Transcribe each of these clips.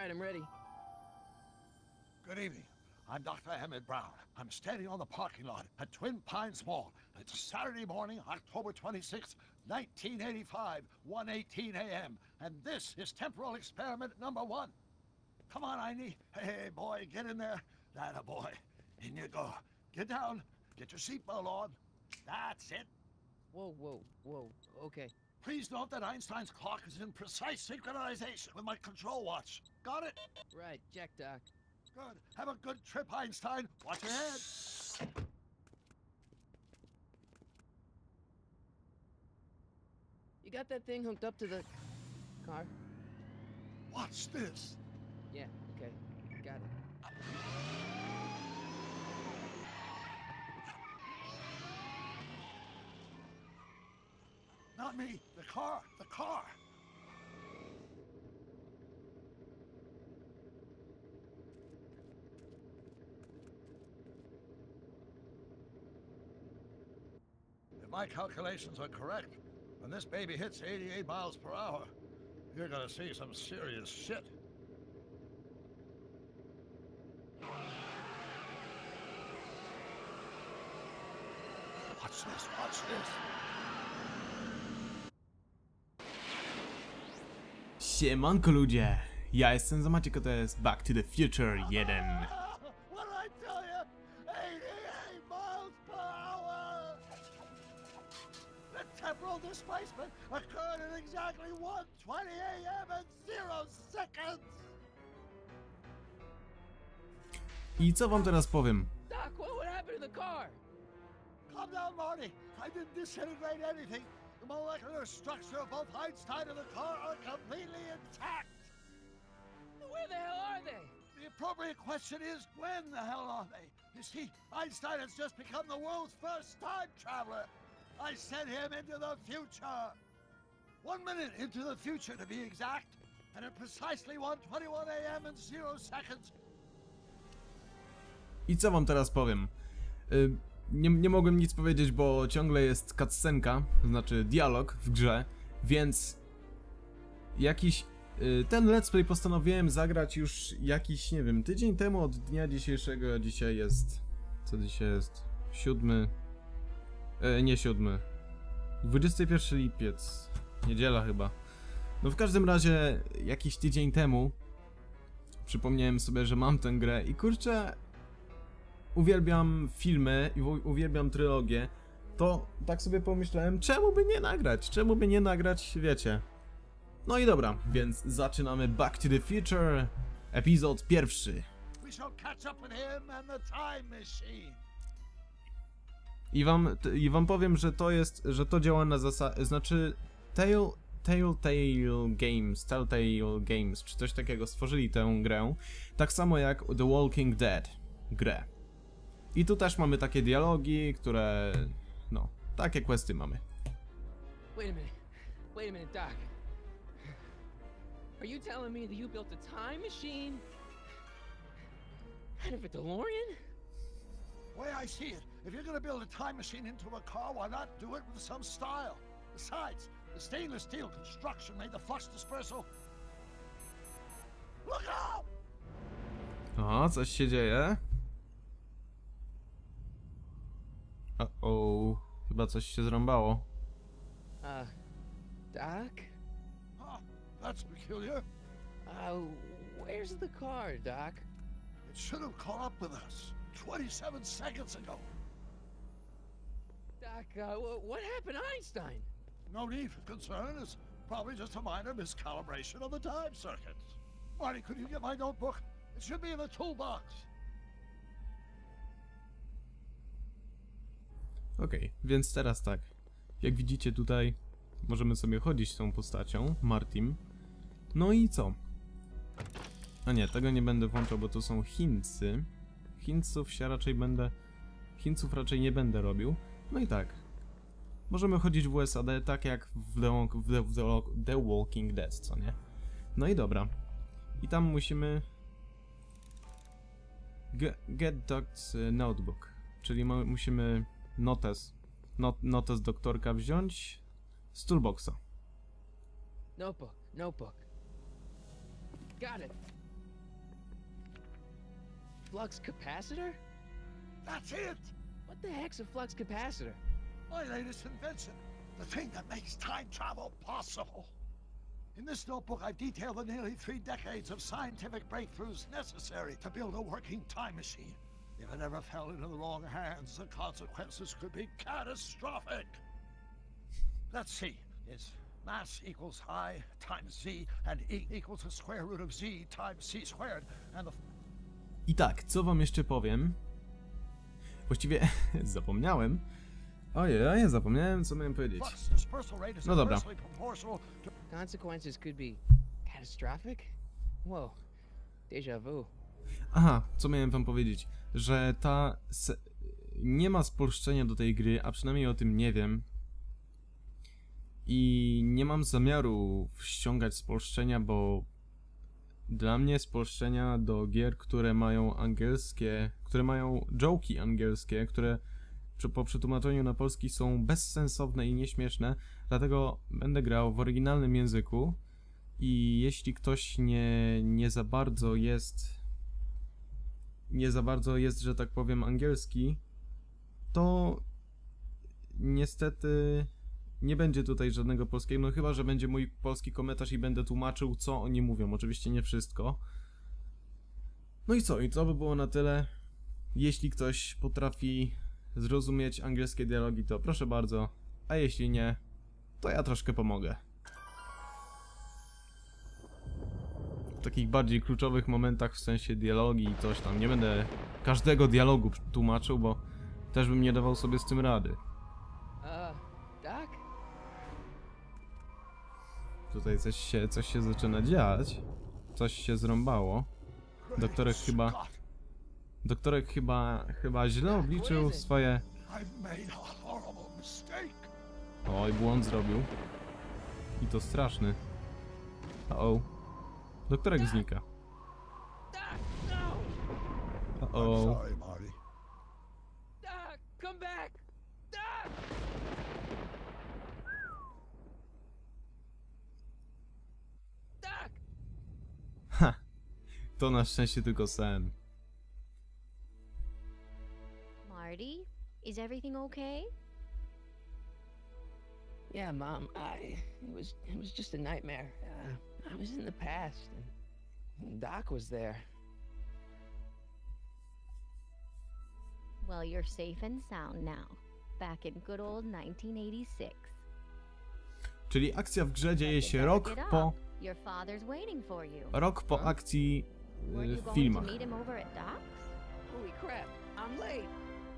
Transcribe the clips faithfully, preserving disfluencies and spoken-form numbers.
right, I'm ready. Good evening. I'm Doctor Emmett Brown. I'm standing on the parking lot at Twin Pines Mall. It's Saturday morning, October twenty-sixth, nineteen eighty-five, one eighteen a m And this is temporal experiment number one. Come on, I need... Hey, boy, get in there. That a boy. In you go. Get down. Get your seatbelt on. That's it. Whoa, whoa, whoa, okay. Please note that Einstein's clock is in precise synchronization with my control watch. Got it? Right, check, Doc. Good. Have a good trip, Einstein. Watch your head. You got that thing hooked up to the car? Watch this. Yeah, okay. Got it. Not me. The car. The car. If my calculations are correct, when this baby hits eighty-eight miles per hour, you're gonna see some serious shit. Watch this, watch this. Siemanko ludzie, ja jestem Zamaciek, a to jest Back to the Future jeden. What did I tell you? eighty-eight miles per hour! The temporal displacement occurred at exactly one twenty a m and zero seconds! I co wam teraz powiem? Doc, what would happen to the car? Calm down, Marty. I didn't disintegrate anything. The molecular structure of both Einstein and the car are completely intact. Where the hell are they? The appropriate question is, when the hell are they? You see, Einstein has just become the world's first time traveler. I sent him into the future. One minute into the future, to be exact. And at precisely one twenty-one a m and zero seconds. I co wam teraz powiem? Y nie, nie mogłem nic powiedzieć, bo ciągle jest cutscenka, to znaczy dialog w grze, więc jakiś... Y ten let's play postanowiłem zagrać już jakiś, nie wiem, tydzień temu od dnia dzisiejszego. Dzisiaj jest... Co dzisiaj jest? Siódmy... E, nie siódmy. dwudziesty pierwszy lipiec. Niedziela chyba. No w każdym razie jakiś tydzień temu przypomniałem sobie, że mam tę grę i kurczę, uwielbiam filmy i uwielbiam trylogię. To tak sobie pomyślałem, czemu by nie nagrać? Czemu by nie nagrać, wiecie? No i dobra, więc zaczynamy Back to the Future, epizod pierwszy. We shall catch up with him and the time machine. I wam, I wam powiem, że to jest, że to działa na zasadzie, znaczy Tale, Telltale Games, Telltale Games, czy coś takiego stworzyli tę grę, tak samo jak The Walking Dead grę. I tu też mamy takie dialogi, które, no, takie questy mamy. Wait a minute, wait a minute, Doc. Are you telling me that you built a time machine out of a DeLorean? The way I see it, if you're gonna build a time machine into a car, why not do it with some style? Besides, the stainless steel construction made the flux dispersal. Look out! O, coś się dzieje. Uh-oh, chyba coś się zrąbało. Uh, Doc? Huh, that's peculiar. Uh, where's the car, Doc? It should have caught up with us twenty-seven seconds ago. Doc, uh, what happened to Einstein? No need for concern. It's probably just a minor miscalibration of the time circuits. Marty, could you get my notebook? It should be in the toolbox. Okej, okay, więc teraz tak. Jak widzicie tutaj, możemy sobie chodzić tą postacią, Martim. No i co? A nie, tego nie będę włączał, bo to są hintsy. Hintsów się raczej będę... Hintsów raczej nie będę robił. No i tak. Możemy chodzić w U S A D tak jak w The, w The, w The, The Walking Dead, co nie? No i dobra. I tam musimy... Get, get Doc's Notebook. Czyli musimy notes, not, notes doktorka wziąć z toolboxa. Notebook, notebook. Got it. flux capacitor? That's it! What the heck's a flux capacitor? My latest invention. The thing that makes time travel possible. In this notebook, I've detailed the nearly three decades of scientific breakthroughs necessary to build a working time machine. If it ever fell into the wrong hands, the consequences could be catastrophic. Let's see. It's mass equals I times z, and E equals the square root of z times c squared, and the... I tak, co wam jeszcze powiem? Właściwie zapomniałem. Ojej, zapomniałem, co miałem powiedzieć. flux dispersal rate is No dobra. inversely proportional to... Consequences could be catastrophic? Whoa. Deja vu. Aha, co miałem wam powiedzieć? Że ta... Se... nie ma spolszczenia do tej gry, a przynajmniej o tym nie wiem. I nie mam zamiaru ściągać spolszczenia, bo dla mnie spolszczenia do gier, które mają angielskie, które mają joke'i angielskie, które przy- po przetłumaczeniu na polski są bezsensowne i nieśmieszne, dlatego będę grał w oryginalnym języku i jeśli ktoś nie, nie za bardzo jest nie za bardzo jest, że tak powiem, angielski, to niestety nie będzie tutaj żadnego polskiego, no chyba że będzie mój polski komentarz i będę tłumaczył, co oni mówią. Oczywiście nie wszystko. No i co? I to by było na tyle. Jeśli ktoś potrafi zrozumieć angielskie dialogi, to proszę bardzo. A jeśli nie, to ja troszkę pomogę. W takich bardziej kluczowych momentach, w sensie dialogi i coś tam. Nie będę każdego dialogu tłumaczył, bo też bym nie dawał sobie z tym rady. Uh, Doc? Tutaj coś się, coś się zaczyna dziać. Coś się zrąbało. Doktorek chyba... Scott, Doktorek chyba... chyba źle obliczył swoje... I've made a horrible mistake. Oj, błąd zrobił. I to straszny. O. Doktorek znika. Doc, no! I'm O. sorry, Marty. Doc, come back! Doc! Doc! Ha! To na szczęście tylko sen. Marty, is everything okay? Yeah, Mom, I... It was, it was just a nightmare. Uh, I was in the past, and Doc was there. Well, you're safe and sound now. Back in good old nineteen eighty-six. Czyli akcja w grze dzieje You się better rok get po... up. Your father's waiting for you. Rok po Huh? akcji Weren't y, you w going filmach. to meet him over at Doc's? Holy crap, I'm late!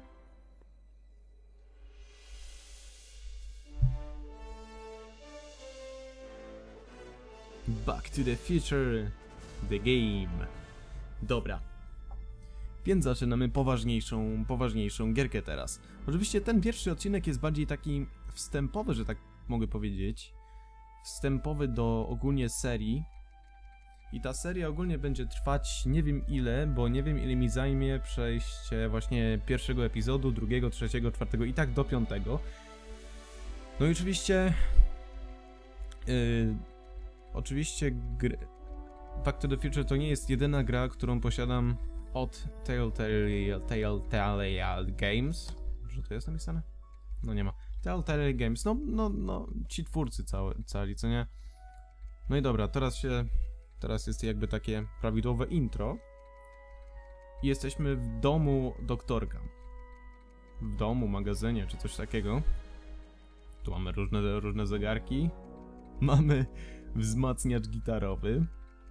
Back to the Future, the game. Dobra. Więc zaczynamy poważniejszą, poważniejszą gierkę teraz. Oczywiście ten pierwszy odcinek jest bardziej taki wstępowy, że tak mogę powiedzieć. Wstępowy do ogólnie serii. I ta seria ogólnie będzie trwać nie wiem ile, bo nie wiem ile mi zajmie przejście właśnie pierwszego epizodu, drugiego, trzeciego, czwartego i tak do piątego. No i oczywiście... Yy, oczywiście gry... Back to the Future to nie jest jedyna gra, którą posiadam od Telltale, Telltale Games. Może to jest napisane? No nie ma. Telltale Games, no, no, no, ci twórcy całe, cali, co nie? No i dobra, teraz się, teraz jest jakby takie prawidłowe intro. I jesteśmy w domu doktorka. W domu, magazynie, czy coś takiego. Tu mamy różne, różne zegarki. Mamy wzmacniacz gitarowy,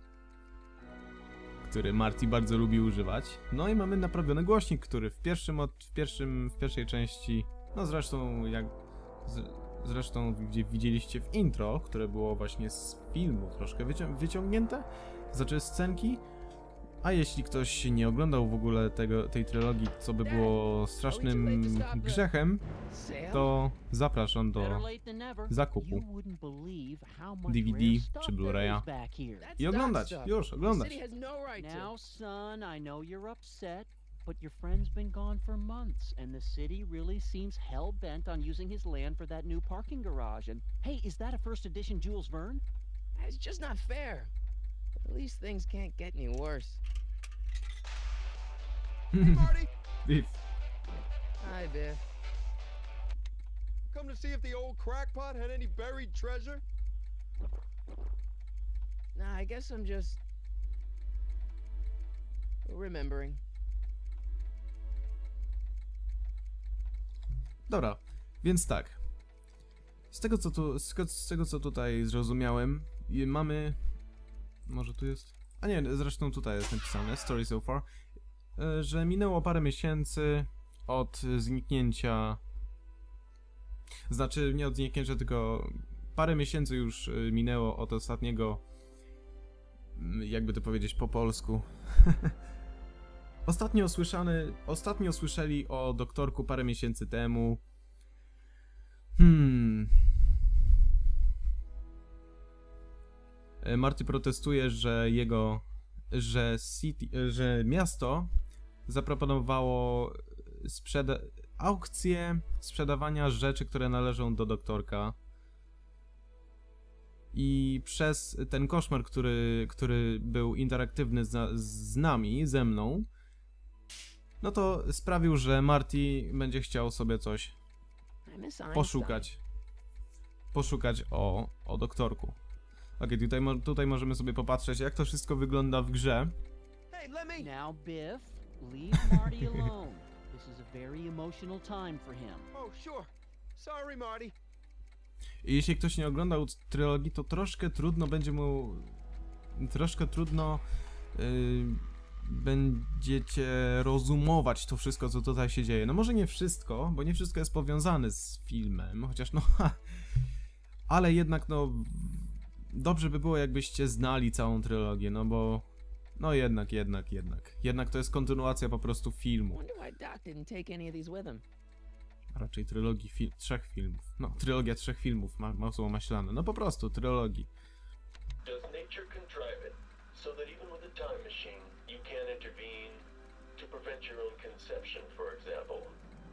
który Marty bardzo lubi używać. No i mamy naprawiony głośnik, który w pierwszym, od, w pierwszym, w pierwszej części, no zresztą jak, z, zresztą widzieliście w intro, które było właśnie z filmu troszkę wycią wyciągnięte, znaczy scenki. A jeśli ktoś nie oglądał w ogóle tego, tej trylogii, co by było strasznym grzechem, to zapraszam do zakupu D V D czy Blu-raya i oglądać, już, oglądać. Now, son, I know you're upset, but your friend's been gone for months, and the city really seems hell-bent on using his land for that new parking garage. And hey, is that a first edition Jules Verne? It's just not fair. But at least things can't get any worse. Marty, Biff. Hi, Biff. come to see if the old crackpot had any buried treasure? Nah, I guess I'm just remembering. Dobra, więc tak. Z tego co tu, z, z tego co tutaj zrozumiałem, i mamy... Może tu jest? A nie, zresztą tutaj jest napisane, story so far, e, że minęło parę miesięcy od zniknięcia... Znaczy, nie od zniknięcia, tylko parę miesięcy już e, minęło od ostatniego... Jakby to powiedzieć po polsku... Ostatnio słyszany, ostatnio słyszeli o doktorku parę miesięcy temu. Hmm. Marty protestuje, że jego, że city, że miasto zaproponowało sprzeda aukcję sprzedawania rzeczy, które należą do doktorka. I przez ten koszmar, który, który był interaktywny z, z nami, ze mną, no to sprawił, że Marty będzie chciał sobie coś I miss Einstein. poszukać. Poszukać o, o doktorku. Okej, tutaj, mo tutaj możemy sobie popatrzeć, jak to wszystko wygląda w grze. Hey, let me. Now, Biff, leave Marty alone. This is a very emotional time for him. Oh, sure. Sorry, Marty. I jeśli ktoś nie oglądał trylogii, to troszkę trudno będzie mu... Troszkę trudno... Yy, będziecie rozumować to wszystko, co tutaj się dzieje. No może nie wszystko, bo nie wszystko jest powiązane z filmem, chociaż no... Ha, ale jednak no... Dobrze by było, jakbyście znali całą trylogię, no bo... No jednak, jednak, jednak. Jednak to jest kontynuacja po prostu filmu. Wonder why Doc didn't take any of these with him. A raczej trylogii fil trzech filmów. No, trylogia trzech filmów, ma masło maślane. No po prostu, trylogii. Does nature contrive it so that even with a time machine, you can't intervene to prevent your own conception, for example?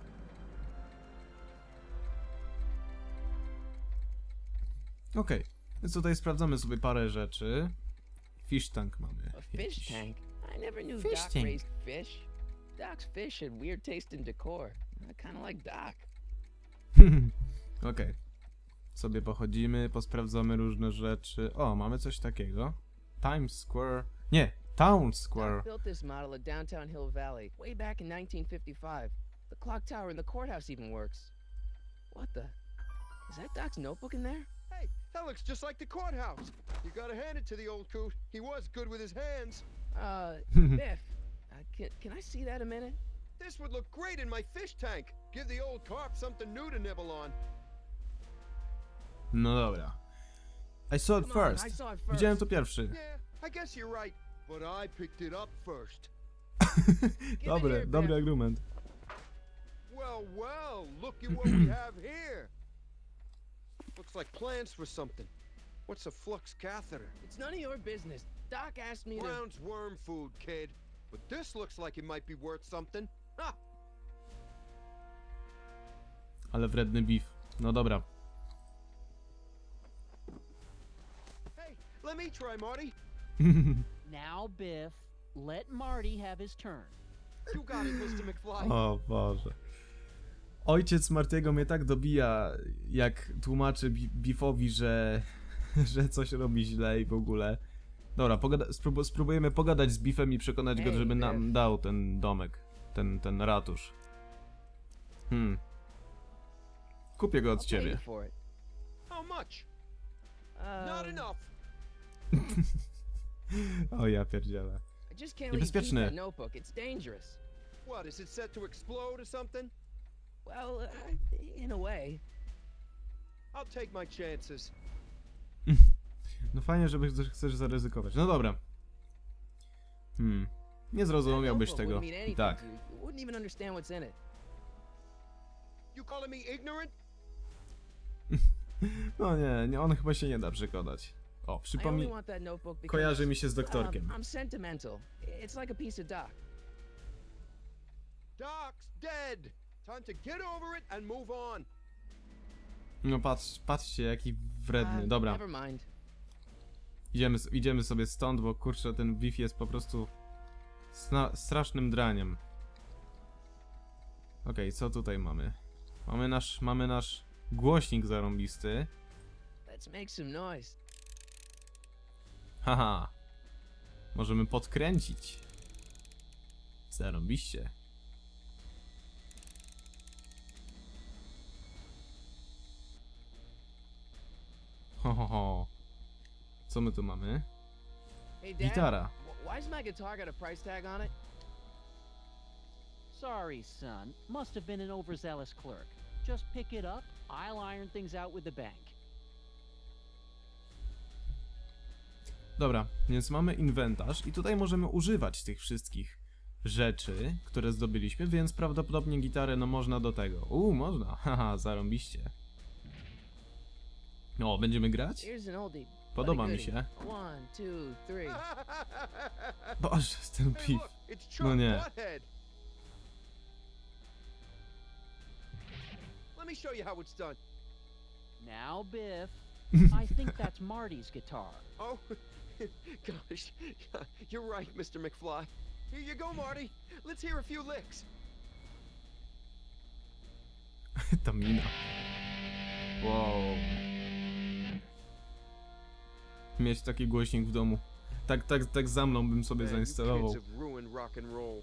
Okej, okay. Więc tutaj sprawdzamy sobie parę rzeczy. Fish tank mamy. A fish jakiś. tank? I never knew Fish Doc tank. raised fish. Doc's fish had weird taste in decor. I kind of like Doc. Okej. Okay. Sobie pochodzimy, posprawdzamy różne rzeczy. O, mamy coś takiego. Times Square. Nie, Town Square. Doc built this model of downtown Hill Valley way back in nineteen fifty-five. The clock tower in the courthouse even works. What the? Is that Doc's notebook in there? Hey, that looks just like the courthouse. You gotta hand it to the old coot. He was good with his hands. Uh, Biff, uh, can, can I see that a minute? This would look great in my fish tank. Give the old carp something new to nibble on. No dobra. I saw it Come on, first. I saw it first. Widziałem to pierwszy. Yeah, I guess you're right. But I picked it up first. Dobry, here, dobry Biff. argument. Well, well, look at what we have here. Looks like plans for something. What's a flux catheter? It's none of your business. Doc asked me to... Brown's worm food, kid. But this looks like it might be worth something. Ha! Ale wredny beef. No dobra. Hey, let me try, Marty. Now, Biff, let Marty have his turn. You got it, mister McFly. O Boże. Ojciec Martiego mnie tak dobija, jak tłumaczy Bi- Biffowi, że, że coś robi źle i w ogóle. Dobra, pogada- sprób- spróbujemy pogadać z Biffem i przekonać go, Ej, żeby nam Biff. dał ten domek, ten, ten ratusz. Hmm. Kupię go od I'll pay you ciebie. for it. How much? Uh, Not enough. O ja pierdzielę. I just can't let you keep Niebezpieczne. that notebook. It's dangerous. What, is it set to explode or something? Well, uh, in a way. I'll take my chances. No fajnie, żeby chcesz- chcesz zaryzykować. No dobra. Hmm. Nie zrozumiałbyś That tego. notebook wouldn't mean I anything tak. to you. You wouldn't even understand what's in it. You calling me ignorant? No nie, nie, on chyba się nie da przekonać. O, I only przypomnij. want that notebook because Kojarzy mi się z um, doktorkiem. I'm sentimental. It's like a piece of Doc. Doc's dead. Time to get over it and move on. No patrz, patrzcie jaki wredny. Uh, Dobra, Never mind. idziemy, s- idziemy sobie stąd, bo kurczę, ten Biff jest po prostu sna- strasznym draniem. Okej, co tutaj mamy? Mamy nasz, mamy nasz głośnik zarąbisty. Let's make some noise. Haha. Możemy podkręcić. Zarąbiście. Ho, ho, ho. Co my tu mamy? Hey, Dad. Gitara. wh- Why's my guitar got a price tag on it? Sorry, son. Must have been an overzealous clerk. Just pick it up. I'll iron things out with the bank. Dobra, więc mamy inwentarz i tutaj możemy używać tych wszystkich rzeczy, które zdobyliśmy, więc prawdopodobnie gitarę no można do tego. Uuu, można. Haha, zarąbiście. O, będziemy grać? Here's an oldie. Podoba but a mi goodie. się. One, two, three. Boże, ten Hey, piw. look, it's No Chuck nie. Butthead. Let me show you how it's done. Now, Biff. I think that's Marty's guitar. Oh, gosh, you're right, Mister McFly. Here you go, Marty. Let's hear a few licks. Ta mina. Wow. Mieć taki głośnik w domu. Tak, tak, tak za mną bym sobie Man, you zainstalował. kids have ruined rock and roll.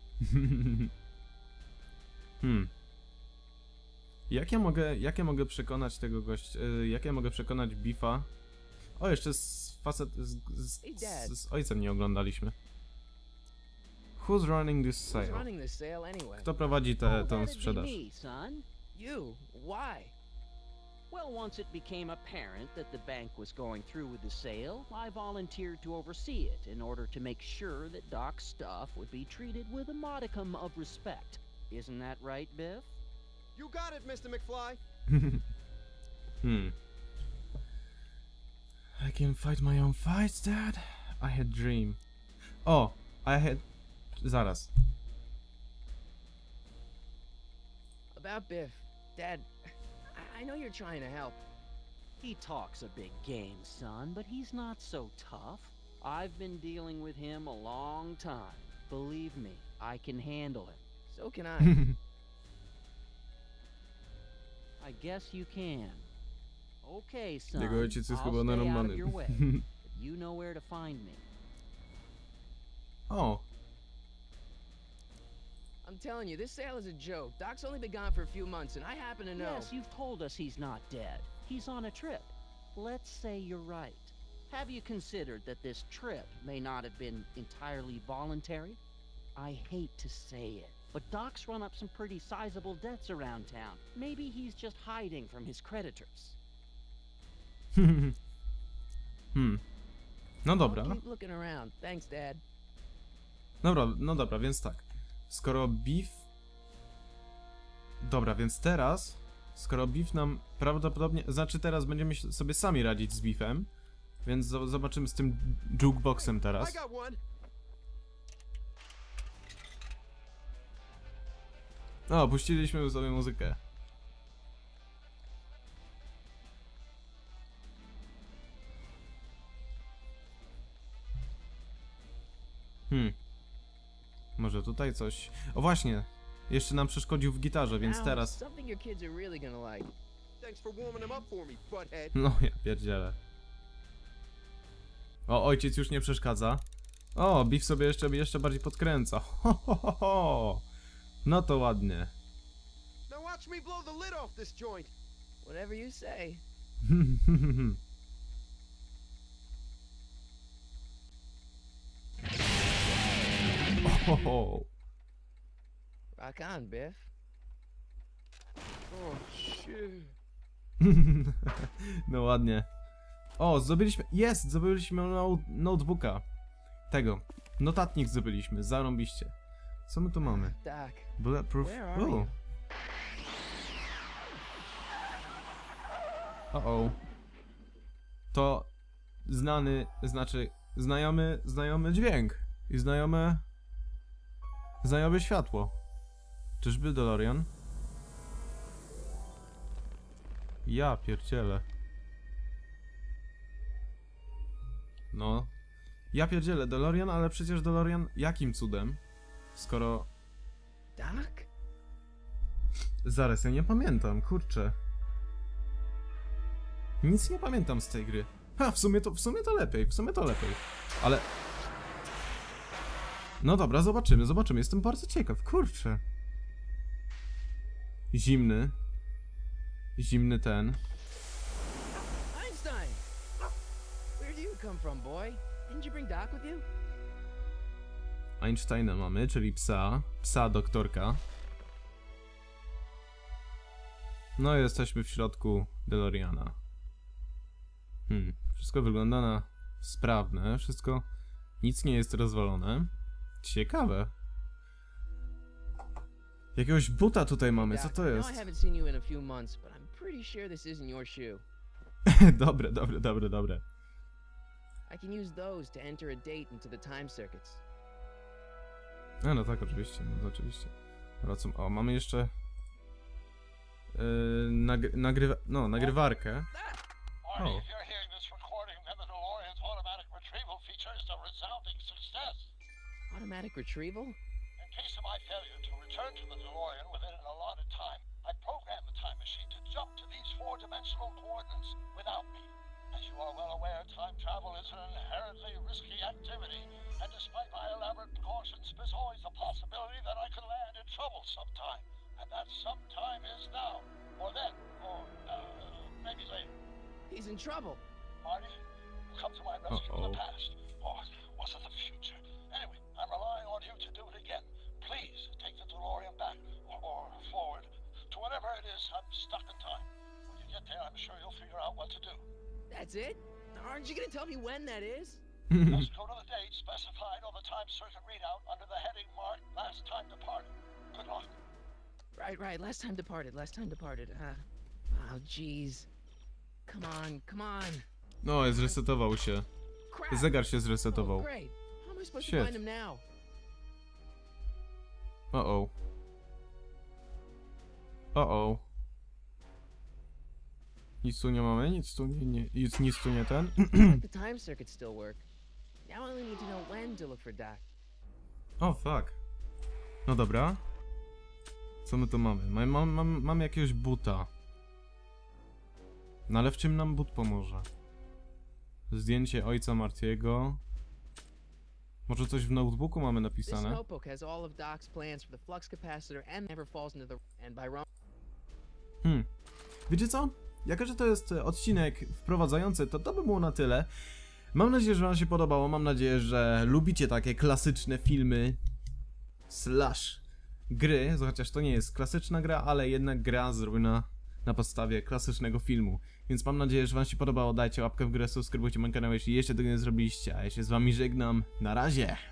Hmm. Jak ja mogę, jak ja mogę przekonać tego gościa, y, jak ja mogę przekonać Biffa? O, jeszcze z facet, z, z, z, z ojcem nie oglądaliśmy. Who's running this Who's sale? running this sale anyway? Kto prowadzi tę Oh, tę that'd be sprzedaż? me, son. You. Why? Well, once it became apparent that the bank was going through with the sale, I volunteered to oversee it in order to make sure that Doc's stuff would be treated with a modicum of respect. Isn't that right, Biff? You got it, Mister McFly. Hmm. I can fight my own fights, Dad. I had dream. O, I had... Zaraz. About Biff. Dad, I, I know you're trying to help. He talks a big game, son, but he's not so tough. I've been dealing with him a long time. Believe me, I can handle him. So can I. I guess you can. Okay, son. Jego ojciec jest I'll chyba stay out narąbany. of your way, but you know where to find me. O, I'm telling you, this sale is a joke. Doc's only been gone for a few months, and I happen to know. Yes, you've told us he's not dead. He's on a trip. Let's say you're right. Have you considered that this trip may not have been entirely voluntary? I hate to say it, but Doc's run up some pretty sizable debts around town. Maybe he's just hiding from his creditors. hmm. No I'll dobra. keep looking around. Thanks, Dad. Dobra, no dobra, więc tak. Skoro Biff... Dobra, więc teraz... Skoro Biff nam prawdopodobnie... Znaczy teraz będziemy się- sobie sami radzić z Biffem. Więc zo- zobaczymy z tym jukeboxem I teraz. got one. O, puściliśmy sobie muzykę. Hmm. Może tutaj coś... O właśnie! Jeszcze nam przeszkodził w gitarze, więc Now, teraz... something your kids are really gonna like. Thanks for warming them up for me, butthead. No ja pierdzielę. O, ojciec już nie przeszkadza. O, Biff sobie jeszcze, jeszcze bardziej podkręca. Ho, ho, ho, ho. No to ładnie. Now watch me blow the lid off this joint. Whatever you say. Ho, ho. Rock on, Biff. Oh shit. No ładnie. O, zdobyliśmy... Jest! Zdobyliśmy no notebooka. Tego. Notatnik zdobyliśmy. Zarąbiście. Co my tu mamy? Doc, Bulletproof... where are O. you? O-o. To znany, znaczy znajomy, znajomy dźwięk i znajome, znajome światło. Czyżby DeLorean? Ja pierdzielę. No. Ja pierdzielę, DeLorean, ale przecież DeLorean jakim cudem? Skoro... Doc? Zaraz, ja nie pamiętam, kurczę. Nic nie pamiętam z tej gry. Ha, w sumie to, w sumie to lepiej, w sumie to lepiej. Ale... No dobra, zobaczymy, zobaczymy. Jestem bardzo ciekaw, kurczę. Zimny. Zimny ten. Einstein! Where do you come from, boy? Didn't you bring Doc with you? Einsteina mamy, czyli psa. Psa doktorka. No i jesteśmy w środku DeLoreana. Hmm, wszystko wygląda na sprawne, wszystko... Nic nie jest rozwalone. Ciekawe. Jakiegoś buta tutaj mamy, co to jest? Dobre, dobre, dobre, dobre. I can use those to enter a date into the time circuits. A no tak, oczywiście, no oczywiście. Wracam. O, mamy jeszcze... Yy, nagry nagrywa... no, nagrywarkę. Marty, Oh. if you're hearing this recording, then the DeLorean's automatic retrieval feature is a resounding success. Automatic retrieval? In case of my failure to return to the DeLorean within an allotted time, I programmed the time machine to jump to these four-dimensional coordinates without me. As you are well aware, time travel is an inherently risky activity, and despite my elaborate precautions, there's always a possibility that I could land in trouble sometime. And that sometime is now, or then, or uh, maybe later. He's in trouble. Marty, you come to my rescue in the past. Or was it the future? Anyway, I'm relying on you to do it again. Please take the DeLorean back, or, or forward, to whatever it is. I'm stuck in time. When you get there, I'm sure you'll figure out what to do. That's it? Aren't you gonna tell me when that is? Just go to the date specified on the time circuit readout under the heading marked Last Time Departed. Good luck. Right, right. Last time departed. Last time departed. Uh, oh, jeez. Come on, come on. No, zresetował się. Crap. Zegar się Oh, zresetował. great. How am I supposed Shit. to find him now? O-o. O-o. Nic tu nie mamy? Nic tu nie, nie nic, nic tu nie ten? The time circuits still work. Now I only need to know when to look for Doc. O, fuck. No dobra. Co my tu mamy? Mam, mam, mam, mam jakiegoś buta. No ale w czym nam but pomoże? Zdjęcie ojca Martiego. Może coś w notebooku mamy This napisane? notebook has all of Doc's plans for the flux capacitor and never falls into the and by wrong. Hmm. Wiecie co? Jako, że to jest odcinek wprowadzający, to to by było na tyle. Mam nadzieję, że wam się podobało. Mam nadzieję, że lubicie takie klasyczne filmy slash gry, chociaż to nie jest klasyczna gra, ale jednak gra zrobiona na podstawie klasycznego filmu. Więc mam nadzieję, że wam się podobało. Dajcie łapkę w górę, subskrybujcie mój kanał, jeśli jeszcze tego nie zrobiliście. A ja się z wami żegnam. Na razie!